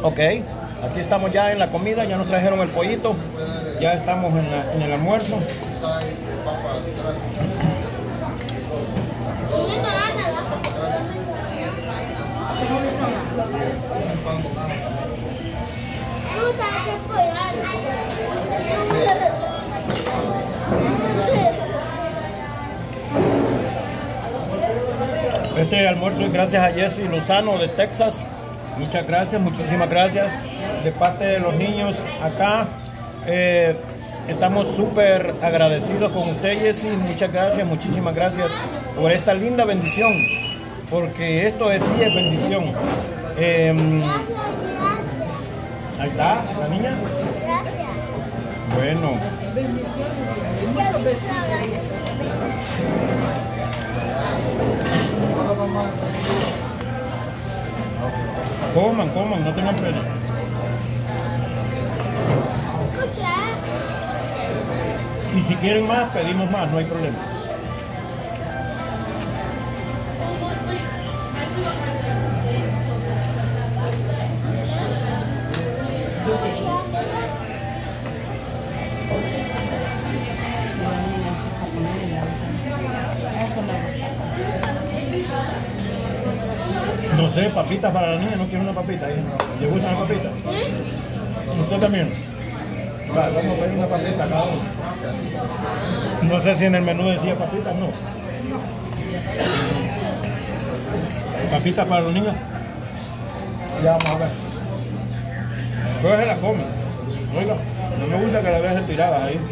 Ok, aquí estamos ya en la comida, ya nos trajeron el pollito, ya estamos en el almuerzo. Este almuerzo es gracias a Jesse Lozano de Texas. Muchas gracias, muchísimas gracias de parte de los niños acá. Estamos súper agradecidos con usted, Jesse. Muchas gracias, muchísimas gracias por esta linda bendición, porque esto sí es bendición. Ahí está, la niña. Gracias. Bueno. Coman, coman, no tengan pena. Y si quieren más, pedimos más, no hay problema. No sé, papitas para la niña, no quiero una papita. ¿Le gusta la papita? ¿Usted también? Va, vamos a pedir una papita cada uno. No sé si en el menú decía papitas, no. ¿Papitas para los niños? Ya vamos a ver. Pero se la come. Oiga, no me gusta que la dejen tiradas ahí.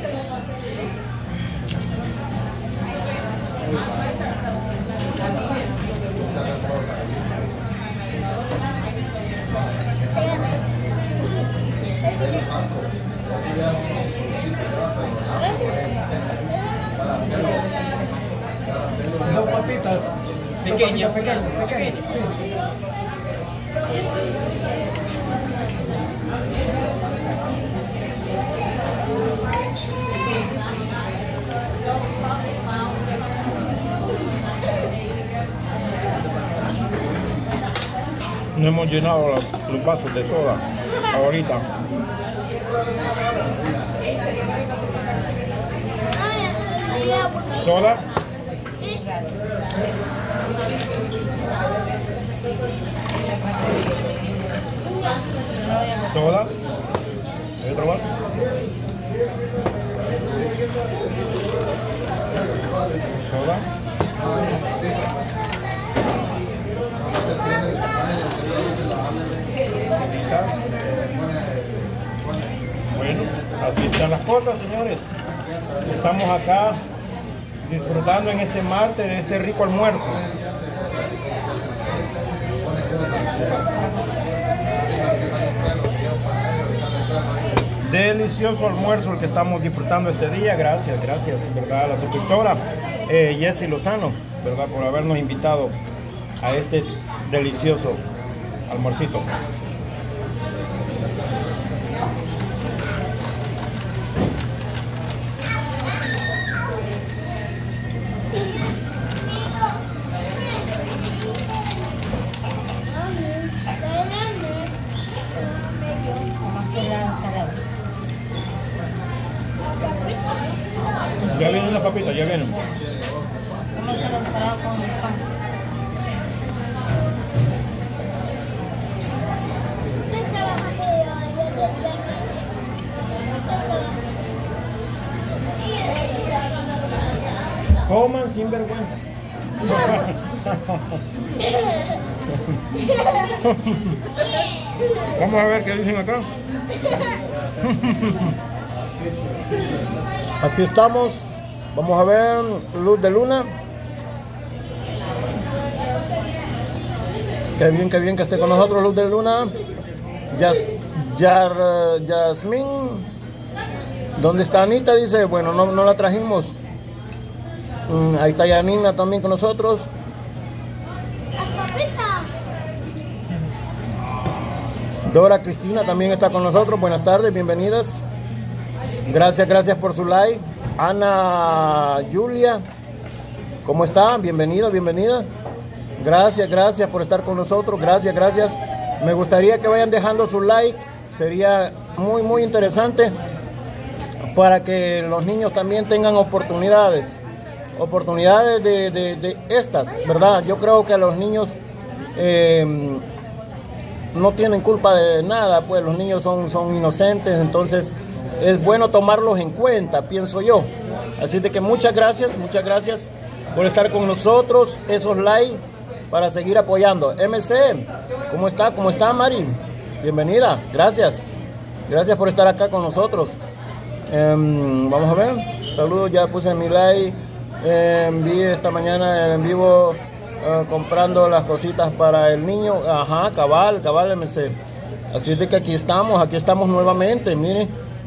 Dos papitas pequeñas, pequeñas. No hemos llenado los vasos de soda ahorita. ¿Soda? ¿Soda? ¿Hay otro vaso? ¿Soda? Bueno, así están las cosas, señores. Estamos acá disfrutando en este martes de este rico almuerzo. Delicioso almuerzo el que estamos disfrutando este día. Gracias, gracias, ¿verdad? A la suscriptora Jesse Lozano, ¿verdad? Por habernos invitado a este delicioso almuercito. Ya vienen las papitas, ya vienen. Coman sin vergüenza. Vamos a ver qué dicen acá. Aquí estamos. Vamos a ver Luz de Luna. Qué bien que esté con nosotros Luz de Luna. Yasmín. ¿Dónde está Anita? Dice, bueno, no la trajimos. Ahí está Yanina también con nosotros. Dora Cristina también está con nosotros. Buenas tardes, bienvenidas. Gracias por su like. Ana Julia, ¿cómo está? Bienvenida. Gracias por estar con nosotros. Gracias. Me gustaría que vayan dejando su like, sería muy interesante para que los niños también tengan oportunidades de estas, ¿verdad? Yo creo que los niños no tienen culpa de nada, pues los niños son inocentes, entonces es bueno tomarlos en cuenta, pienso yo. Así de que muchas gracias por estar con nosotros, esos likes para seguir apoyando. MC, ¿cómo está Mari? Bienvenida, gracias por estar acá con nosotros. Vamos a ver, saludos, ya puse mi like, vi esta mañana en vivo comprando las cositas para el niño, ajá, cabal MC. Así de que aquí estamos nuevamente, miren.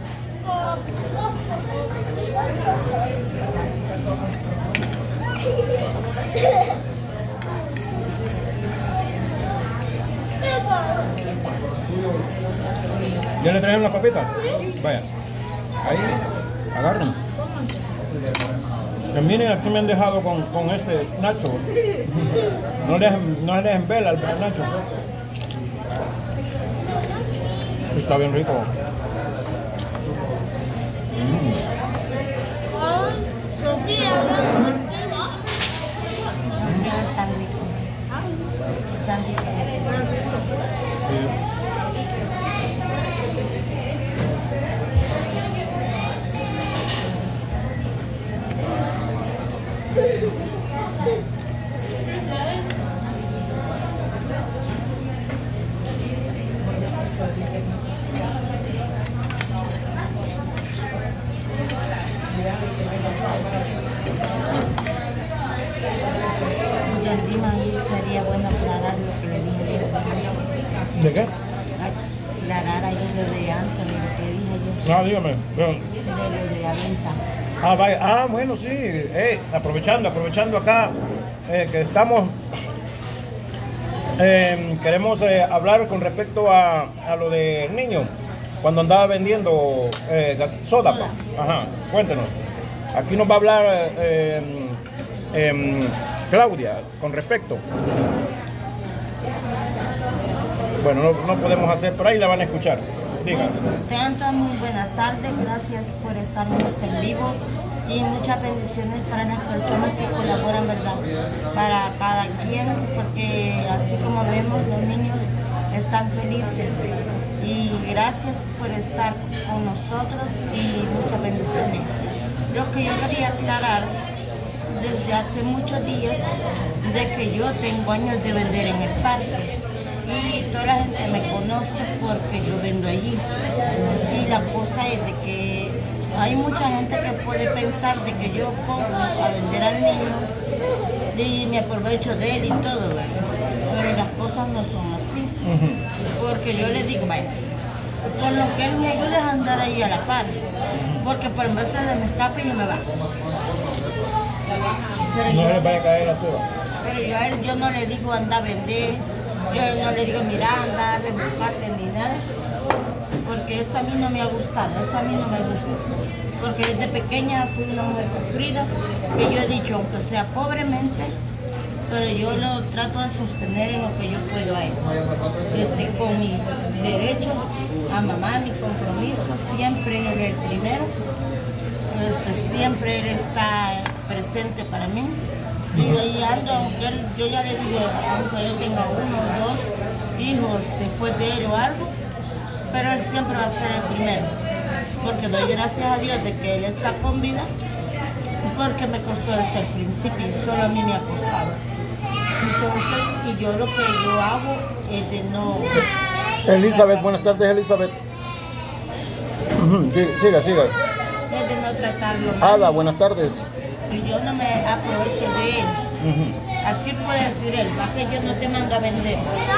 ¿Ya le trajeron las papitas? Vaya. Ahí, agarren. Miren, aquí me han dejado con este Nacho. No le dejen vela al Nacho. Está bien rico. Sofía, está rico. Está rico. Sería bueno aclarar lo que le dije yo. ¿De qué? Aclarar ahí lo de Anthony, lo que dije yo. No, dígame. De lo de la venta. Ah, vaya. Ah, bueno, sí. Aprovechando acá que estamos, queremos hablar con respecto a lo del niño cuando andaba vendiendo soda. Ajá, cuéntenos. Aquí nos va a hablar Claudia con respecto. Bueno, no podemos hacer, por ahí la van a escuchar. Diga. Tengan todas muy buenas tardes, gracias por estar en este en vivo y muchas bendiciones para las personas que colaboran, ¿verdad? Para cada quien, porque así como vemos, los niños están felices y gracias por estar con nosotros y muchas bendiciones. Lo que yo quería aclarar desde hace muchos días de que yo tengo años de vender en el parque y toda la gente me conoce porque yo vendo allí. Y la cosa es de que hay mucha gente que puede pensar de que yo pongo a vender al niño y me aprovecho de él y todo, ¿verdad? Pero las cosas no son así. Porque yo le digo, vaya, con lo que él me ayuda es andar ahí a la par, porque por en vez de me escape y me va. Pero no le vaya a caer la soda. Pero yo a él yo no le digo anda a vender, yo no le digo mira anda a rebuscarte ni nada, porque eso a mí no me ha gustado, eso a mí no me gusta. Porque desde pequeña fui una mujer sufrida, que yo he dicho, aunque sea pobremente, pero yo lo trato de sostener en lo que yo puedo a él. Con mi derecho a mamá, mi compromiso, siempre él es el primero, siempre él está presente para mí. Y ahí ando, aunque yo ya le digo, aunque yo tenga uno o dos hijos después de él o algo, pero él siempre va a ser el primero. Porque doy gracias a Dios de que él está con vida, porque me costó desde el principio y solo a mí me ha costado. Entonces, y yo lo que yo hago es de no... Elizabeth, buenas tardes, Elizabeth. Siga. Es de no tratarlo mal. Ada, buenas tardes. Y yo no me aprovecho de él. Aquí puede decir él, ¿para que yo no te mando a vender?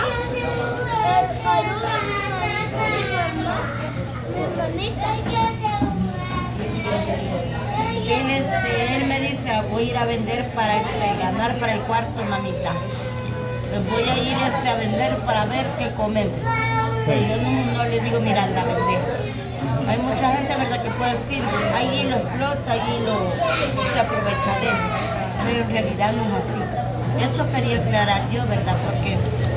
Él me dice, voy a ir a vender para ganar para el cuarto, mamita. Voy a ir a vender para ver qué comemos. Pero yo no le digo, mira, anda a vender. Hay mucha gente, ¿verdad?, que puede decir, allí lo explota, allí se aprovecha de él. Pero en realidad no es así. Eso quería aclarar yo, ¿verdad? Porque a mí me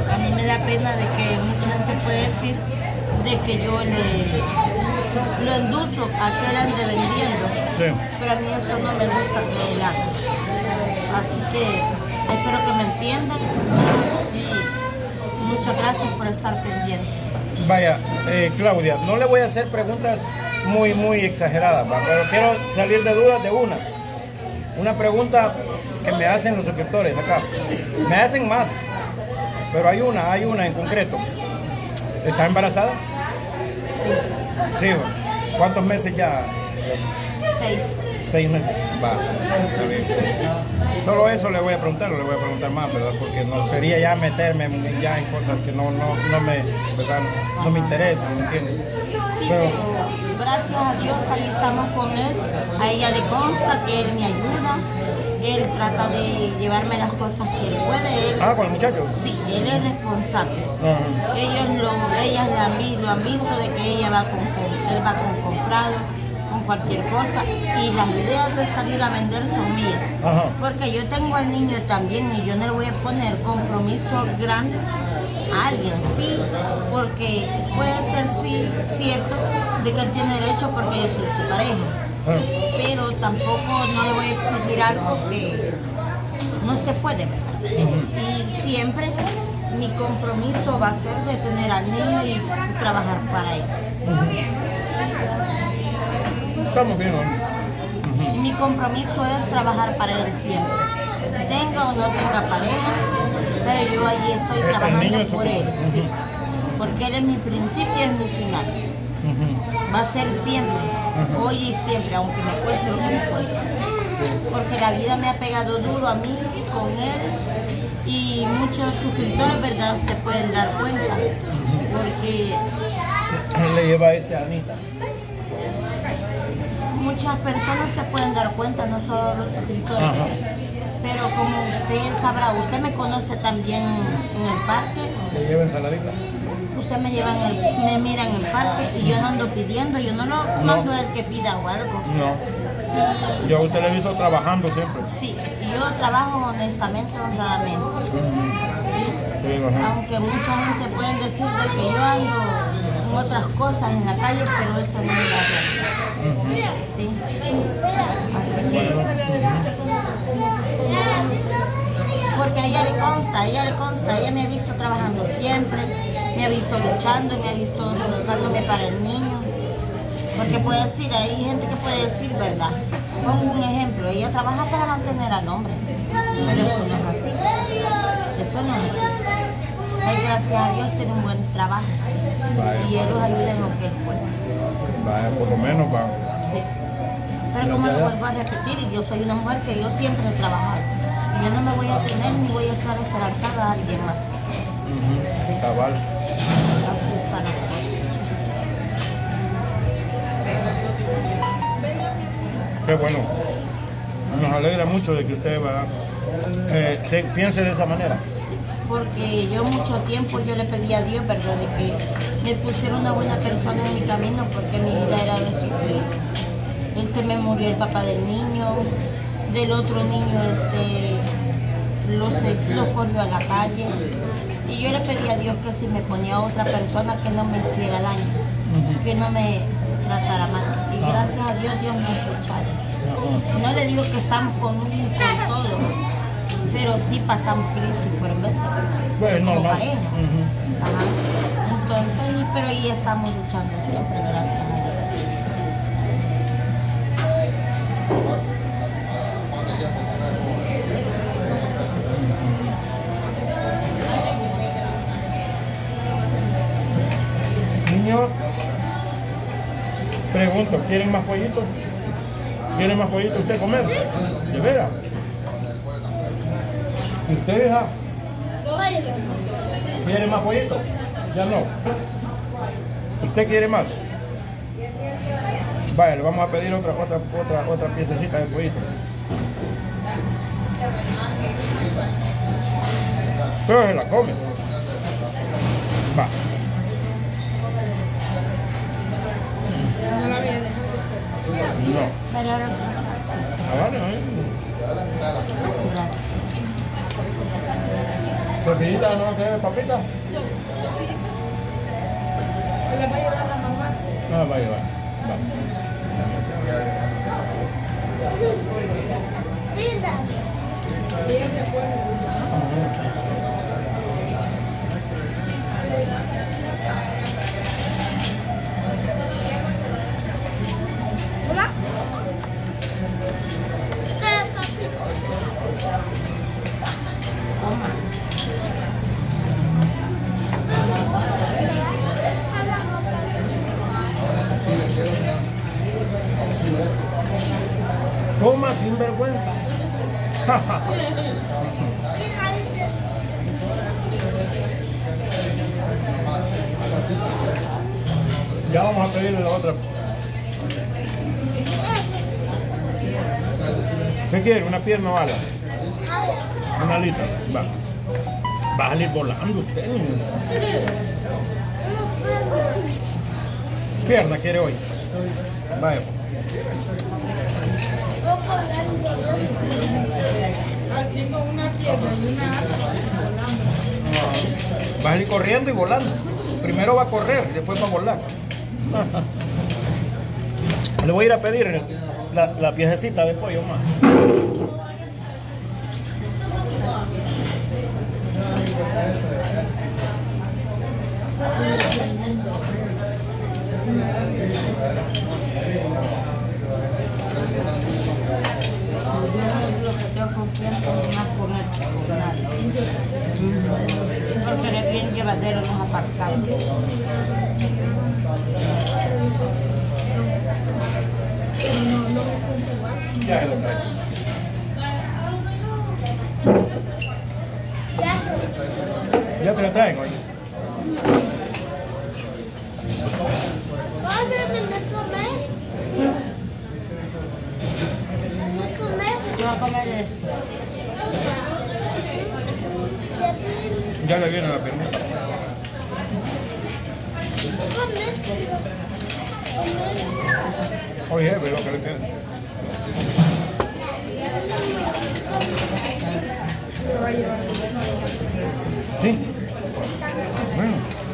la pena de que mucha gente puede decir de que yo lo endulzo a que él ande vendiendo. Sí. Pero a mí eso no me gusta que él haga. Así que espero que me entiendan y muchas gracias por estar pendiente. Vaya, Claudia, no le voy a hacer preguntas muy exageradas, ¿va? Pero quiero salir de dudas de una pregunta que me hacen los suscriptores acá. Me hacen más, pero hay una en concreto. ¿Está embarazada? Sí. Sí. ¿Cuántos meses ya? 6. 6 meses. Va, está bien. Solo eso le voy a preguntar, no le voy a preguntar más, ¿verdad? Porque no sería ya meterme ya en cosas que no me interesan, ¿me entiendes? Sí, pero gracias a Dios ahí estamos con él. A ella le consta que él me ayuda. Él trata de llevarme las cosas que él puede. ¿Con el muchacho? Sí, él es responsable. Uh-huh. Ellas lo han visto de que él va con comprado, con cualquier cosa, y las ideas de salir a vender son mías. Uh-huh. Porque yo tengo al niño también y yo no le voy a poner compromisos grandes a alguien, sí, porque puede ser sí cierto de que él tiene derecho porque yo soy su pareja. Pero tampoco no le voy a exigir algo que no se puede, ¿verdad? Y siempre mi compromiso va a ser de tener al niño y trabajar para él. Estamos bien, ¿no? Y mi compromiso es trabajar para él siempre. Tenga o no tenga pareja, pero yo allí estoy trabajando por él. Sí. Porque él es mi principio y es mi final. Va a ser siempre, hoy y siempre, aunque me cueste lo que me cueste. Porque la vida me ha pegado duro a mí y con él, y muchos suscriptores, ¿verdad?, se pueden dar cuenta. Porque ¿quién le lleva a Anita? Muchas personas se pueden dar cuenta, no solo los suscriptores. Ajá. Pero como usted sabrá, usted me conoce también en el parque. ¿Le lleva ensaladita? Usted me mira en el parque y yo no ando pidiendo, yo no lo mando a él que pida o algo. No. Yo a usted le he visto trabajando siempre. Sí, yo trabajo honestamente, honradamente. Sí, aunque mucha gente puede decir de que yo ando en otras cosas en la calle, pero eso no es la realidad. Sí. Así que porque a ella le consta, ella me ha visto trabajando siempre, me ha visto luchando, me ha visto buscándome para el niño. Porque puede decir, hay gente que puede decir, ¿verdad? Pongo un ejemplo, ella trabaja para mantener al hombre, pero eso no es así. Eso no es así. Él, gracias a Dios, tiene un buen trabajo. Y él los ayuda en lo que él puede. Vaya, por lo menos va. Sí. Pero como lo vuelvo a repetir, yo soy una mujer que yo siempre he trabajado. Y yo no me voy a tener ni voy a estar esperanzada a alguien más. Cabal. Así está la cosa. Qué bueno. Nos alegra mucho de que usted piense de esa manera. Porque yo mucho tiempo yo le pedí a Dios, ¿verdad?, de que me pusiera una buena persona en mi camino, porque mi vida era de sufrir. Se me murió el papá del niño, del otro niño los corrió a la calle. Y yo le pedí a Dios que si me ponía otra persona que no me hiciera daño, que no me tratara mal. Y gracias a Dios, Dios me ha escuchado. No le digo que estamos con un y con todo, pero sí pasamos crisis por veces, bueno, como normal. pareja. Ajá. Entonces, pero ahí estamos luchando siempre, gracias a Dios. Niños, pregunto, ¿quieren más pollitos? ¿Quiere más pollito usted comer? ¿De veras? ¿Y usted, hija? ¿Quiere más pollito? Ya no. ¿Usted quiere más? Vaya, le vamos a pedir otra piececita de pollito. Pero se la come. Va. No la había dejado. No. Pero ahora Vale, gracias. ¿Tortillita no tiene papita? ¿Le va a ayudar a la mamá? Ah, va a llevar. Va. ¿Hola? Toma. Coma sin vergüenza. Ya vamos a pedirle la otra. ¿Qué quiere? ¿Una pierna o ala? Una alita. Va. Va a salir volando usted, niño. Pierna quiere hoy. Vaya. Va a ir corriendo y volando. Primero va a correr y después va a volar. Le voy a ir a pedir la piececita de pollo más. Lo que tengo confianza es más con él que con nadie. Porque él es bien llevadero en los apartados. Ya se lo traigo. Ya te lo traigo. Yo voy a comer esto. Ya le viene la pierna. Oye, ve lo que le queda. Sí. Bueno.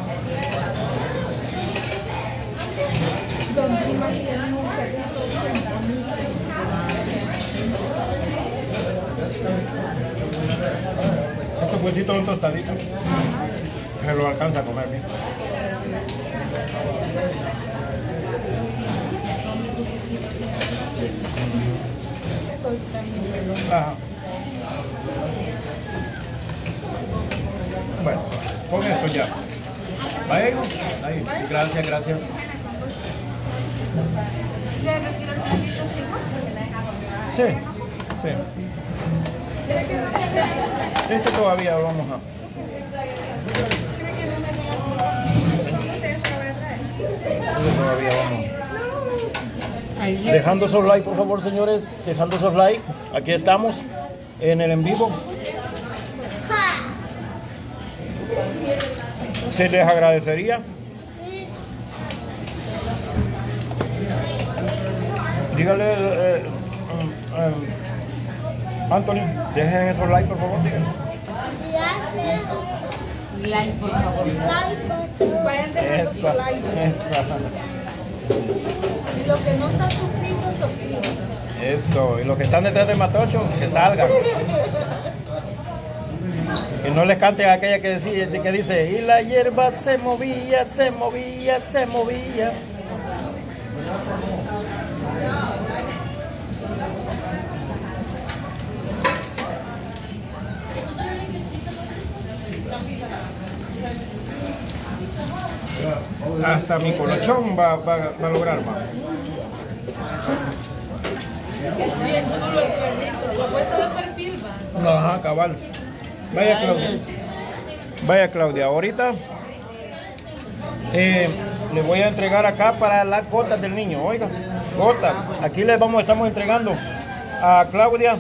Estos huesitos son tostaditos. Se lo alcanza a comer bien. Ajá. Bueno, con esto ya. Ahí, ahí. Gracias, gracias. Sí, sí. Este todavía vamos a. Este todavía vamos. Dejando esos likes, por favor, señores. Dejando esos likes. Aquí estamos en el en vivo. Se les agradecería. Dígale, Anthony, dejen esos likes, por favor. Like, por favor. Vayan dejando su Esa, like. esa. Y los que no están suscritos, suscríbanse. Eso, y los que están detrás de Matocho, que salgan. Que no les cante a aquella que dice, y la hierba se movía, se movía, se movía. Hasta mi colochón va a lograr, va. Bien chulo el perrito. Lo puesto de perfil, va. Ajá, cabal. Vaya, Claudia. Vaya, Claudia. Ahorita le voy a entregar acá para las gotas del niño. Oiga, gotas. Aquí estamos entregando a Claudia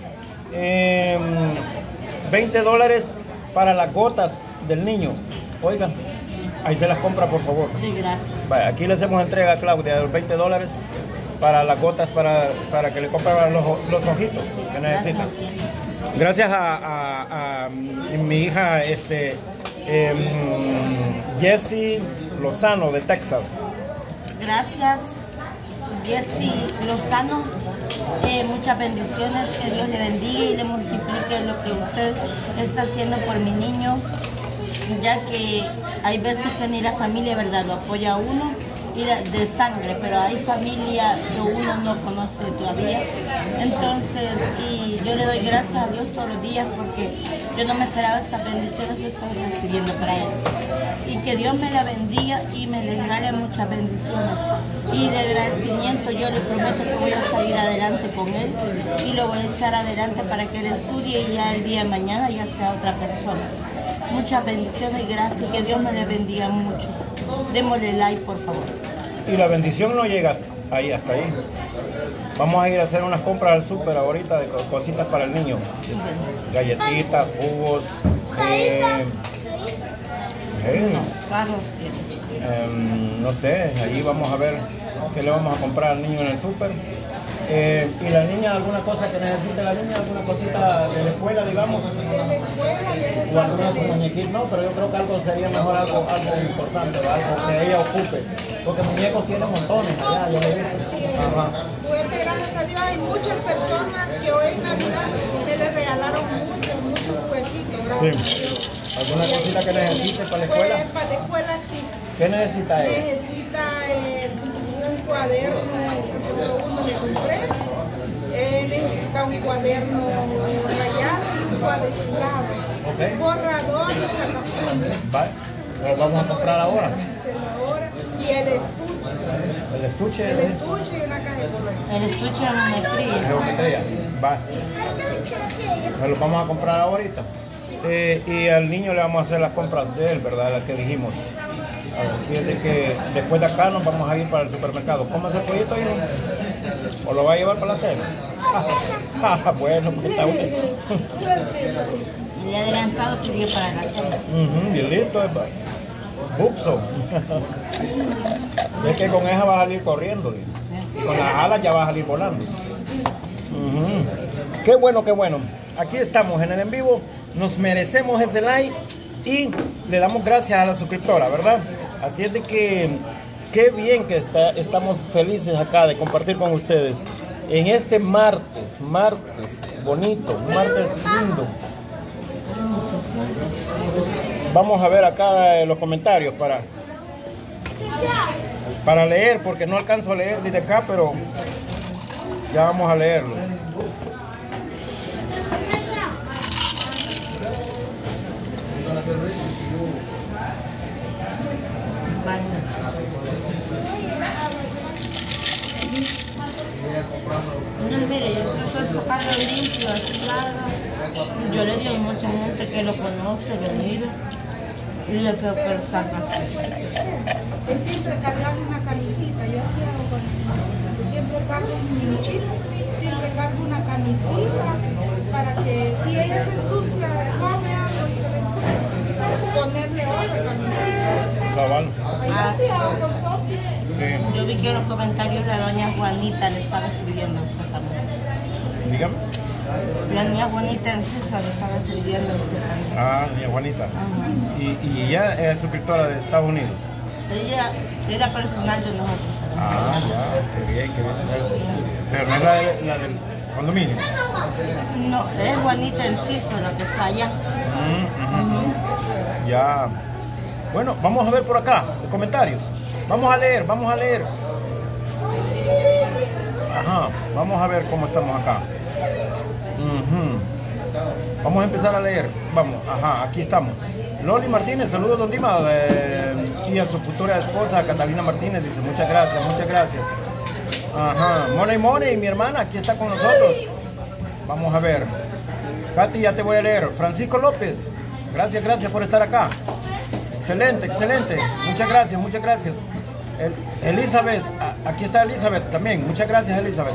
$20 para las gotas del niño. Oiga, ahí se las compra, por favor. Sí, gracias. Vaya, aquí le hacemos entrega a Claudia de los $20 para las gotas para que le compren los ojitos que necesita. Gracias a mi hija Jessie Lozano de Texas. Gracias, Jessie Lozano. Muchas bendiciones, que Dios le bendiga y le multiplique lo que usted está haciendo por mi niño, ya que hay veces que ni la familia, ¿verdad?, lo apoya a uno y de sangre, pero hay familia que uno no conoce todavía. Entonces, y yo le doy gracias a Dios todos los días porque yo no me esperaba estas bendiciones que estoy recibiendo para él. Y que Dios me la bendiga y me le regale muchas bendiciones. Y de agradecimiento yo le prometo que voy a salir adelante con él y lo voy a echar adelante para que él estudie y ya el día de mañana ya sea otra persona. Muchas bendiciones y gracias, que Dios me le bendiga mucho. Démosle like, por favor. Y la bendición no llega ahí, hasta ahí. Vamos a ir a hacer unas compras al súper ahorita de cositas para el niño. Galletitas, jugos. Carlos tiene. No sé, ahí vamos a ver qué le vamos a comprar al niño en el súper. Y la niña, alguna cosa que necesite la niña, alguna cosita de la escuela, digamos, o alguna su muñequita, no, pero yo creo que algo sería mejor, algo importante, algo que ella ocupe, porque muñecos tiene montones, ya le he visto. Ajá. Fuerte, gracias a Dios, hay muchas personas que hoy en Navidad me les regalaron muchos juguetitos, gracias a Dios. ¿Alguna cosita que necesite para la escuela? Pues, para la escuela sí. ¿Qué necesita ella? Necesita un cuaderno, uno le compré. Necesita un cuaderno rayado y un cuadriculado. Okay. Un borrador y sacapuntas. Vale. Vamos a comprar ahora. Y el estuche. El estuche. El estuche y una caja de color. El estuche de geometría. Geometría. Va. Nos lo vamos a comprar ahorita. Y al niño le vamos a hacer las compras de él, ¿verdad? Las que dijimos. Así es de que después de acá nos vamos a ir para el supermercado. ¿Cómo es el pollito, hijo? ¿O lo va a llevar para la cena? Bueno, pues está bueno. Le he adelantado que iría para la cena. Y listo, Bupso. Es que con esa va a salir corriendo. Y con las alas ya va a salir volando. Qué bueno, qué bueno. Aquí estamos en el en vivo. Nos merecemos ese like y le damos gracias a la suscriptora, ¿verdad? Así es de que qué bien que estamos felices acá de compartir con ustedes en este martes bonito, un martes lindo. Vamos a ver acá los comentarios para leer, porque no alcanzo a leer desde acá, pero ya vamos a leerlo. No, mire, yo trato de sacarlo limpio, así larga. Yo le digo a mucha gente que lo conoce, que mira, y le veo que lo saca así. Es siempre cargar una camisita, yo así hago con yo siempre cargo un mochila, siempre cargo una camisita para que si ella se ensucia, come algo y se le ensucia, ponerle otra camisita. Cabal. Así hago con Sofía. Sí. Yo vi que en los comentarios la doña Juanita le estaba escribiendo a usted también. Dígame. La niña Juanita en César le estaba escribiendo a usted también. Ah, niña Juanita. Ajá. Y ella es suscriptora de Estados Unidos. Ella era personal de nosotros. Ah, ya, qué bien, qué bien. Pero no es la del condominio. No, es Juanita en César, la que está allá. Ya. Bueno, vamos a ver por acá los comentarios. Vamos a leer. Ajá, vamos a ver cómo estamos acá. Vamos a empezar a leer. Vamos, ajá, aquí estamos. Loli Martínez, saludos don Dima, y a su futura esposa Catalina Martínez, dice muchas gracias. Ajá, Money, mi hermana, aquí está con nosotros. Vamos a ver. Katy, ya te voy a leer. Francisco López, gracias por estar acá. Excelente. Muchas gracias. Elizabeth, aquí está Elizabeth también. Muchas gracias, Elizabeth.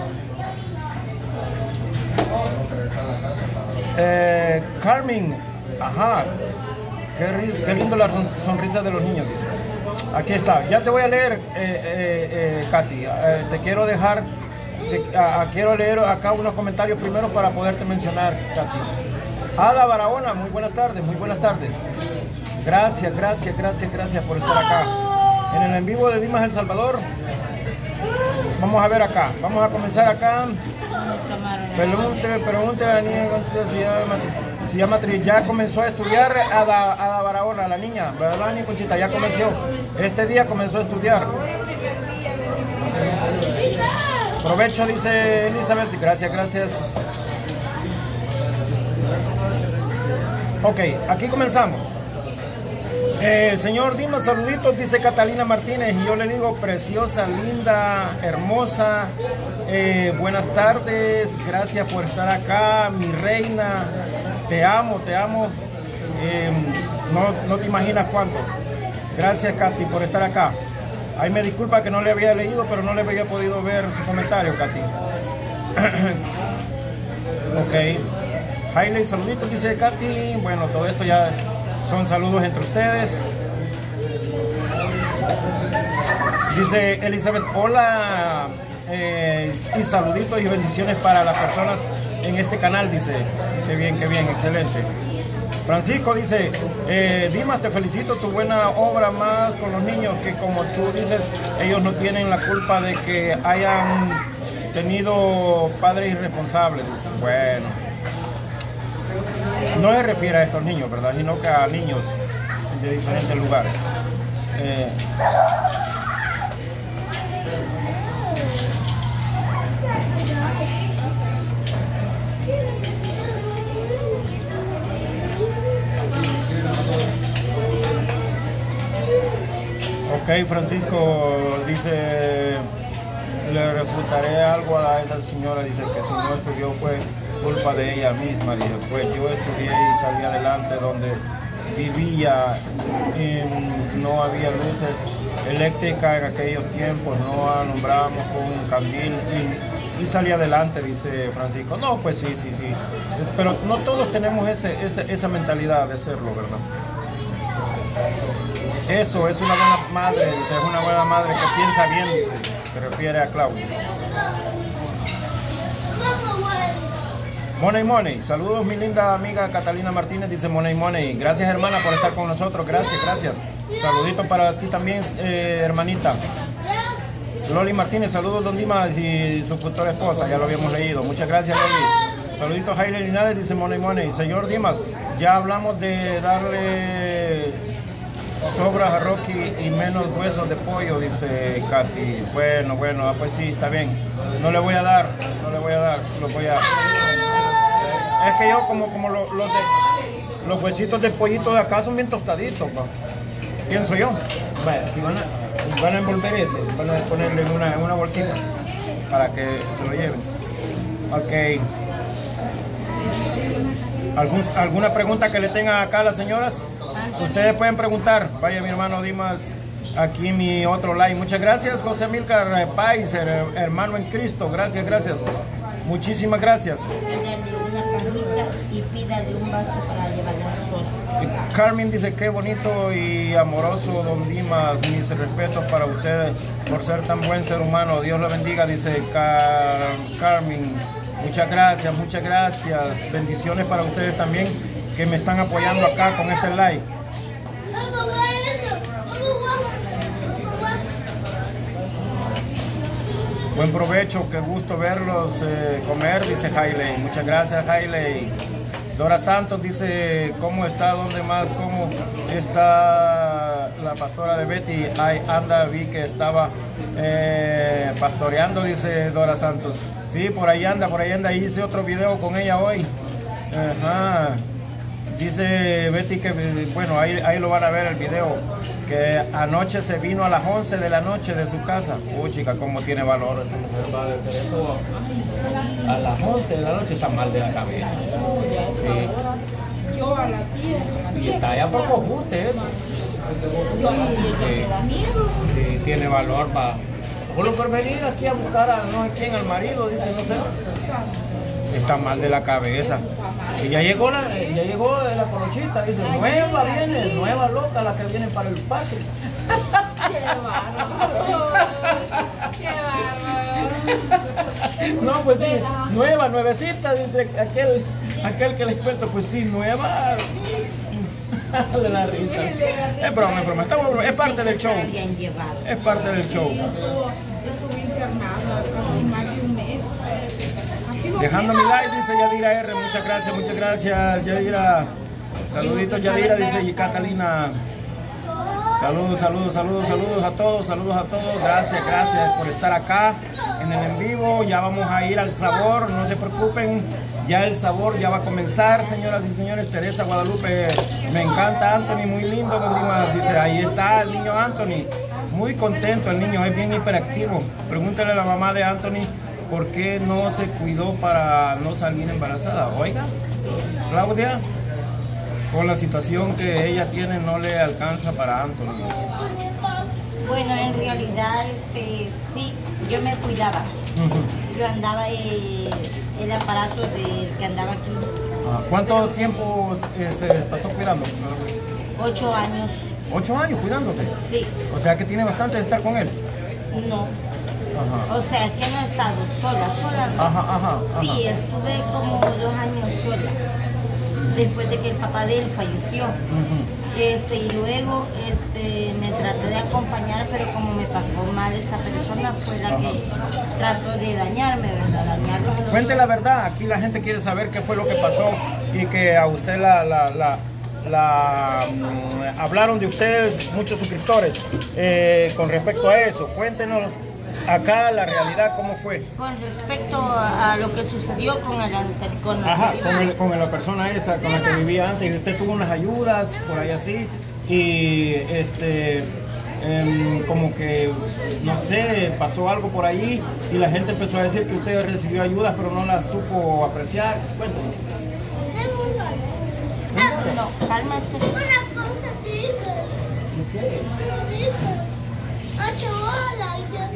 Carmen, ajá. Qué lindo la sonrisa de los niños. Aquí está. Ya te voy a leer, Katy. Te quiero dejar. Quiero leer acá unos comentarios primero para poderte mencionar, Katy. Ada Barahona, muy buenas tardes. Gracias por estar acá. En el en vivo de Dimas El Salvador. Vamos a ver acá. Vamos a comenzar acá. Pregúntale a la niña si llama Tri. Ya comenzó a estudiar Ada Barahona, la niña, ¿verdad, ni Conchita? Ya comenzó. Este día comenzó a estudiar. Provecho, dice Elizabeth. Gracias. Ok, aquí comenzamos. Señor Dimas, saluditos, dice Catalina Martínez. Y yo le digo, preciosa, linda, hermosa. Buenas tardes, gracias por estar acá, mi reina. Te amo. No te imaginas cuánto. Gracias, Katy, por estar acá. Ahí me disculpa que no le había leído, pero no le había podido ver su comentario, Katy. Ok. Hailey, saluditos, dice Katy. Bueno, todo esto ya son saludos entre ustedes. Dice Elizabeth, hola. Y saluditos y bendiciones para las personas en este canal, dice. Qué bien, excelente. Francisco dice, Dimas, te felicito, tu buena obra más con los niños, que como tú dices, ellos no tienen la culpa de que hayan tenido padres irresponsables. Dice, bueno, no se refiere a estos niños, ¿verdad? Sino que a niños de diferentes lugares. Ok, Francisco dice, le refutaré algo a esa señora, dice que si no estudió fue culpa de ella misma. Dice, pues yo estudié y salí adelante donde vivía, no había luces eléctricas en aquellos tiempos, no alumbrábamos con un candil y salí adelante, dice Francisco. No, pues sí, pero no todos tenemos esa mentalidad de hacerlo, ¿verdad? Eso es una buena madre, dice, es una buena madre que piensa bien, dice, se refiere a Claudia. Money, saludos mi linda amiga Catalina Martínez, dice Money. Gracias, hermana, por estar con nosotros, gracias. Saludito para ti también, hermanita. Loli Martínez, saludos don Dimas y su futura esposa, ya lo habíamos leído, muchas gracias, Loli. Saluditos Jaile Linares, dice Money. Señor Dimas, ya hablamos de darle sobras a Rocky y menos huesos de pollo, dice Katy. Bueno, pues sí, está bien. No le voy a dar, es que yo como los huesitos de pollito de acá son bien tostaditos, ¿no? Pienso yo. Bueno, si van a envolver ese, van a ponerle en una bolsita para que se lo lleven. Ok. ¿Alguna pregunta que le tengan acá a las señoras? Ustedes pueden preguntar. Vaya, mi hermano Dimas, aquí mi otro like. Muchas gracias, José Milcar Paiser, hermano en Cristo. Gracias. Muchísimas gracias. Pídale una cajita y pídale un vaso para llevarle al sol. Carmen dice, qué bonito y amoroso don Dimas, mis respetos para ustedes por ser tan buen ser humano. Dios lo bendiga, dice Carmen. Muchas gracias. Bendiciones para ustedes también que me están apoyando acá con este like. Buen provecho, qué gusto verlos comer, dice Hailey. Muchas gracias, Hailey. Dora Santos dice, ¿cómo está? ¿Dónde más? ¿Cómo está la pastora de Betty? Ahí anda, vi que estaba pastoreando, dice Dora Santos. Sí, por ahí anda, hice otro video con ella hoy. Ajá. Dice Betty que, bueno, ahí lo van a ver el video, que anoche se vino a las 11 de la noche de su casa. Chica, cómo tiene valor esta mujer para hacer eso. A las 11 de la noche está mal de la cabeza. Sí. Yo a las 10. Y está allá por Cojute, eso. Yo a las 10 me da miedo. Sí, tiene valor para... Por lo por venir aquí a buscar a no sé quién, al marido, dice, no sé. Está mal de la cabeza. Y ya llegó la polochita, dice, nueva loca la que viene para el patio. ¡Qué bárbaro! ¡Qué bárbaro! No, pues sí, nuevecita, dice aquel que les cuento, pues sí, nueva. De la risa. Es broma. Es parte del show. Es parte del show. Sí, estuve internada casi más de un mes. Dejando mi like, dice Yadira R. Muchas gracias, Yadira. Saluditos, Yadira, dice y Catalina. Saludos a todos. Gracias por estar acá en el en vivo. Ya vamos a ir al sabor, no se preocupen. Ya el sabor ya va a comenzar, señoras y señores. Teresa Guadalupe, me encanta Anthony, muy lindo. Dice, ahí está el niño Anthony. Muy contento el niño, es bien hiperactivo. Pregúntale a la mamá de Anthony por qué no se cuidó para no salir embarazada. Oiga, Claudia, con la situación que ella tiene no le alcanza para Anthony. Bueno, en realidad, sí, yo me cuidaba. Yo andaba el aparato que andaba aquí. ¿Cuánto tiempo se pasó cuidando? 8 años. 8 años cuidándose. Sí. O sea que tiene bastante de estar con él. No. Ajá. O sea que no he estado sola. No. Ajá. Sí, estuve como 2 años sola. Después de que el papá de él falleció. Y luego me traté de acompañar, pero como me pagó mal esa persona, fue la que trató de dañarme, ¿verdad? Dañarlo. Cuente la verdad, aquí la gente quiere saber qué fue lo que pasó y que a usted hablaron de ustedes muchos suscriptores con respecto a eso. Cuéntenos acá la realidad, ¿cómo fue? Con respecto a lo que sucedió con con la persona esa con la que vivía antes, y usted tuvo unas ayudas por ahí así, y como que, no sé, pasó algo por ahí, y la gente empezó a decir que usted recibió ayudas, pero no las supo apreciar. Cuéntanos. No, cálmese. Una cosa dices. ¿Qué? Una dices. 8 horas, ya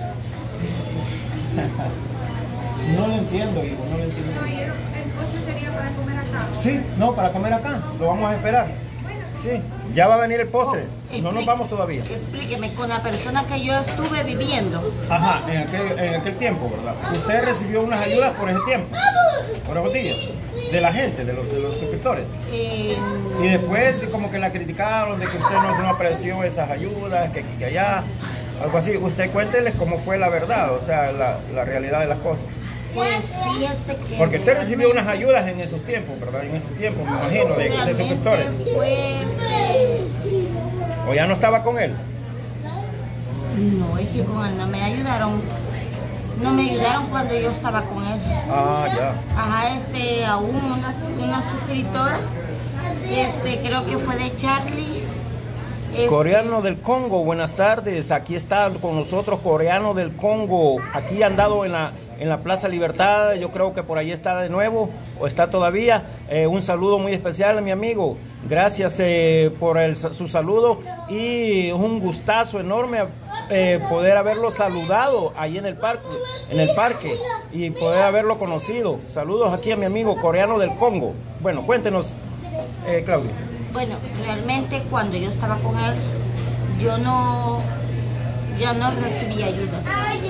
no. No lo entiendo, hijo, no lo entiendo. ¿El coche sería para comer acá? Sí, no, para comer acá. Lo vamos a esperar. Sí, ya va a venir el postre. No nos vamos todavía. Explíqueme, con la persona que yo estuve viviendo. Ajá, en aquel tiempo, ¿verdad? Usted recibió unas ayudas por ese tiempo, por esos días, de la gente, de los suscriptores. Y después como que la criticaron de que usted no apreció esas ayudas, que allá, algo así. Usted cuénteles cómo fue la verdad, o sea, la realidad de las cosas. Pues fíjese que... Porque usted recibió unas ayudas en esos tiempos, ¿verdad? En esos tiempos, me imagino, de suscriptores. Pues... ¿O ya no estaba con él? No, es que con él no me ayudaron. No me ayudaron cuando yo estaba con él. Ah, ya. Ajá, aún una suscriptora, creo que fue de Charlie. Coreano del Congo, buenas tardes. Aquí está con nosotros Coreano del Congo. Aquí ha andado en la Plaza Libertad. Yo creo que por ahí está de nuevo, o está todavía. Un saludo muy especial a mi amigo. Gracias por su saludo, y un gustazo enorme poder haberlo saludado ahí en el parque y poder haberlo conocido. Saludos aquí a mi amigo Coreano del Congo. Bueno, cuéntenos, Claudia. Bueno, realmente cuando yo estaba con él, yo no recibía ayudas.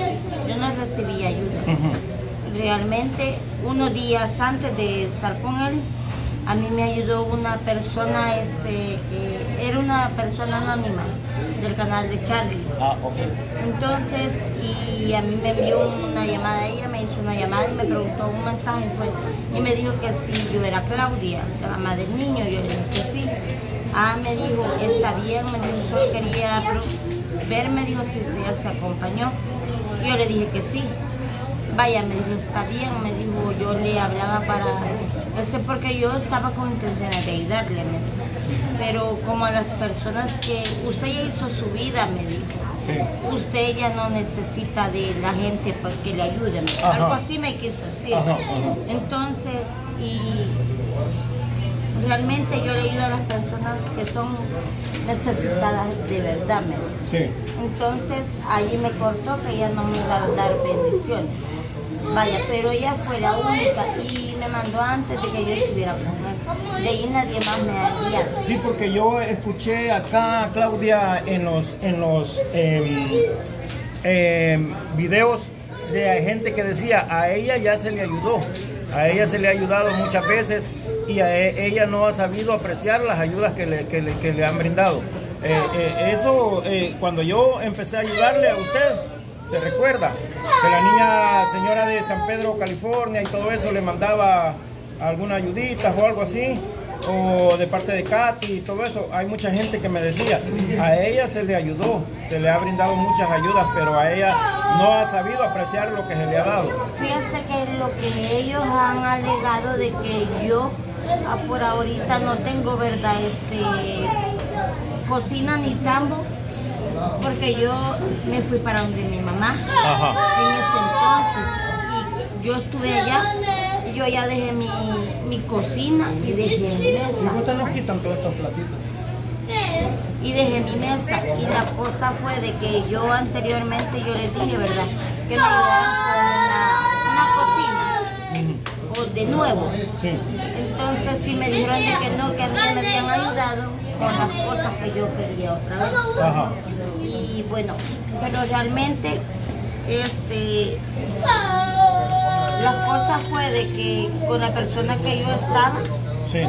Realmente, unos días antes de estar con él, a mí me ayudó una persona, era una persona anónima del canal de Charlie. Ah, ok. Entonces, y a mí me envió una llamada, ella me hizo una llamada y me preguntó un mensaje, y me dijo que si yo era Claudia, la mamá del niño. Yo le dije que sí. Me dijo, está bien, me dijo, solo quería ver, me dijo si usted ya se acompañó. Yo le dije que sí. Vaya, me dijo, está bien, me dijo, yo le hablaba para, porque yo estaba con intenciones de ayudarle, me dijo. Pero como a las personas que, usted ya hizo su vida, me dijo. Sí. Usted ya no necesita de la gente para que le ayude. Algo así me quiso decir. Entonces, y realmente yo le ayudo a las personas que son necesitadas de verdad, me dijo. Sí. Entonces, allí me cortó que ella no me iba a dar bendiciones. Vaya, pero ella fue la única y me mandó antes de que yo estuviera con él. De ahí nadie más me había. Sí, porque yo escuché acá, Claudia, en los videos de gente que decía, a ella ya se le ayudó. A ella se le ha ayudado muchas veces ella no ha sabido apreciar las ayudas que le han brindado. Cuando yo empecé a ayudarle a usted, se recuerda que la niña señora de San Pedro, California y todo eso le mandaba algunas ayuditas o algo así, o de parte de Katy y todo eso. Hay mucha gente que me decía, a ella se le ayudó, se le ha brindado muchas ayudas, pero a ella no ha sabido apreciar lo que se le ha dado. Fíjense que lo que ellos han alegado de que yo por ahorita no tengo, ¿verdad? Cocina ni tambo, porque yo me fui para donde mi mamá. Ajá. En ese entonces, y yo estuve allá y yo ya dejé mi cocina y dejé mi mesa. Si ustedes nos quitan todos estos platitos. Y dejé mi mesa, y la cosa fue de que yo anteriormente yo les dije, ¿verdad?, que me ayudaran con una cocina, o de nuevo. Sí. Entonces sí me dijeron de que no, que a mí me habían ayudado con las cosas que yo quería otra vez. Ajá. Y bueno, pero realmente las cosas fue de que con la persona que yo estaba, Sí.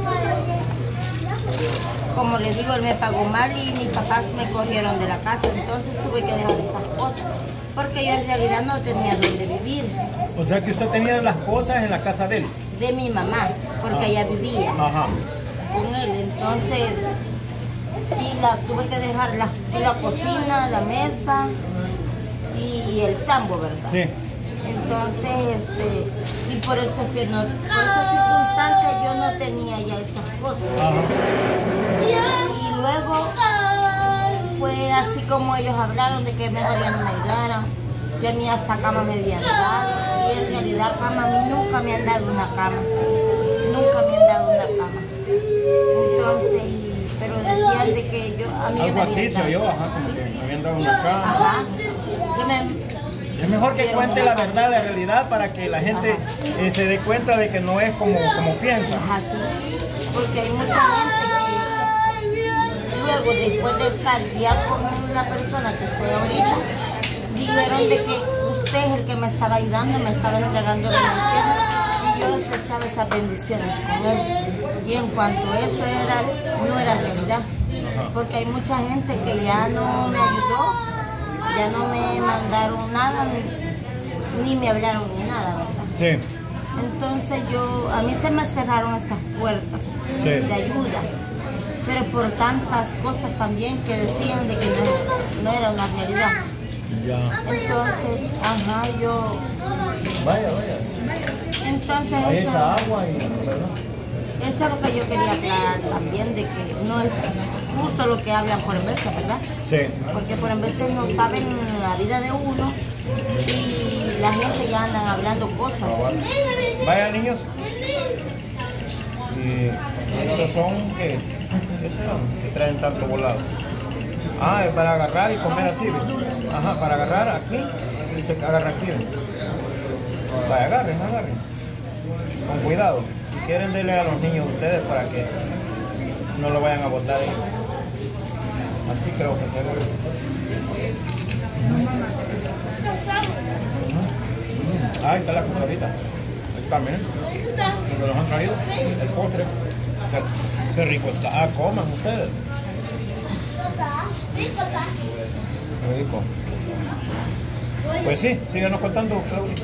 como les digo, él me pagó mal y mis papás me corrieron de la casa, entonces tuve que dejar esas cosas, porque yo en realidad no tenía donde vivir. O sea que usted tenía las cosas en la casa de él. De mi mamá, porque ella vivía Ajá. con él, entonces, y la tuve que dejar la cocina, la mesa y el tambo, ¿verdad? Sí. Entonces, y por eso es que no, por esa circunstancia yo no tenía ya esas cosas. Ajá. Y luego fue así como ellos hablaron de que mejor ya no me ayudaran, que a mí hasta cama me habían dado, y en realidad cama a mí nunca me han dado una cama, nunca me han dado una cama. Entonces, pero decían de que yo, a mí Algo me así habían se dado. oyó, ajá, como que me habían dado una cama. Ajá. Que me, Es mejor que cuente la verdad, la realidad, para que la gente se dé cuenta de que no es como piensa. es así, porque hay mucha gente que luego, después de estar ya con una persona que estoy ahorita, dijeron de que usted es el que me estaba ayudando, me estaba entregando bendiciones, y yo desechaba esas bendiciones con él. Y en cuanto a eso no era realidad, porque hay mucha gente que ya no me ayudó, ya no me mandaron nada, ni me hablaron ni nada, ¿verdad? Sí. Entonces a mí se me cerraron esas puertas Sí. de ayuda, pero por tantas cosas también que decían de que no era una realidad. Ya. Entonces, yo... Vaya. Entonces Ahí eso... echa agua y... ¿verdad? Eso es lo que yo quería aclarar también, de que no es justo lo que hablan por en veces, ¿verdad? Sí. Porque por en veces no saben la vida de uno y la gente ya andan hablando cosas. Vaya, niños. Y estos son ¿qué serán? Que traen tanto volado. Ah, es para agarrar y comer así, ¿ves? Ajá, para agarrar aquí y se agarra aquí, ¿ves? Vaya, agarren. Con cuidado. Si quieren, denle a los niños ustedes para que no lo vayan a botar ahí. Así creo que se agarra. Ahí está la cucharita. Ahí está, miren. Donde nos han traído el postre. Qué rico está. Ah, coman ustedes. Qué rico. Pues sí, síganos contando, Claudia.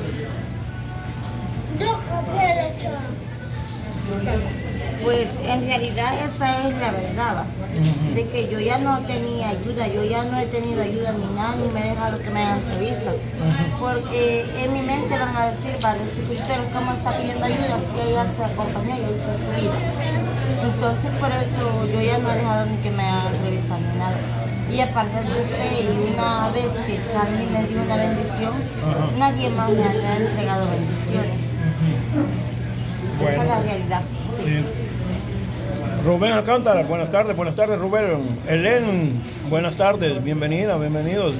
Pues en realidad esa es la verdad, de que yo ya no tenía ayuda, yo ya no he tenido ayuda ni nada, ni me he dejado que me hagan entrevistas, porque en mi mente van a decir, vale, usted cómo está pidiendo ayuda, si ella se acompañó y hizo su vida. Entonces por eso yo ya no he dejado ni que me hagan entrevistas ni nada. Y aparte de usted, y una vez que Charlie me dio una bendición, nadie más me ha entregado bendiciones. Bueno. Esa es la realidad. Sí. Rubén Alcántara, buenas tardes Rubén. Helen, buenas tardes, bienvenidos.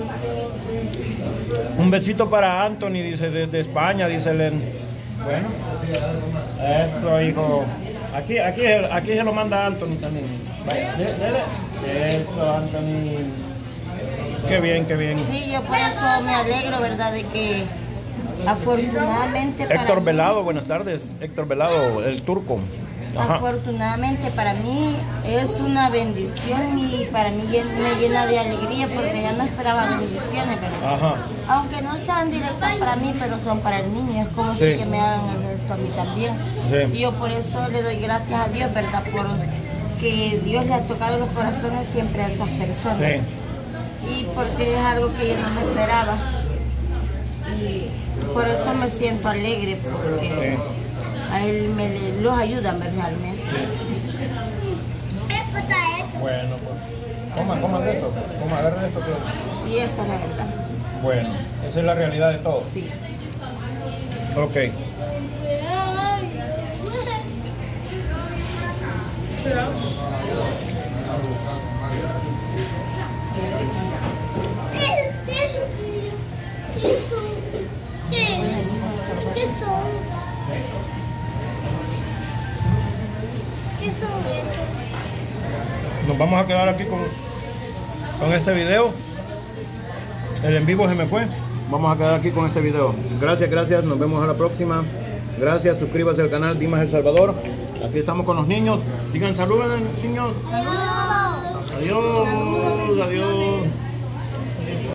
Un besito para Anthony, dice desde España, dice Helen. Bueno, eso hijo. Aquí se lo manda Anthony también. Vaya, eso Anthony. Qué bien. Sí, yo por eso me alegro, ¿verdad? De que Afortunadamente para Héctor mí- Velado, buenas tardes. Héctor Velado, el turco. Ajá. Afortunadamente para mí es una bendición y para mí me llena de alegría porque ya no esperaba bendiciones, ¿verdad? Ajá. Aunque no sean directas para mí, pero son para el niño. Es como Sí. si que me hagan el gesto a mí también. Sí. Y yo por eso le doy gracias a Dios, ¿verdad? Porque Dios le ha tocado los corazones siempre a esas personas. Sí. Y porque es algo que yo no me esperaba. Y por eso me siento alegre, porque Sí. a él los ayudan realmente. Esto está esto. Bueno, pues. Coman de esto. Agarren esto. Y esa es la verdad. Bueno, esa es la realidad de todo. Sí. Ok. Eso. ¿Qué? ¿Qué son? ¿Qué son estos? Nos vamos a quedar aquí con este video. El en vivo se me fue. Vamos a quedar aquí con este video. Gracias. Nos vemos a la próxima. Gracias. Suscríbase al canal Dimas El Salvador. Aquí estamos con los niños. Digan saludos, niños. Adiós. Adiós.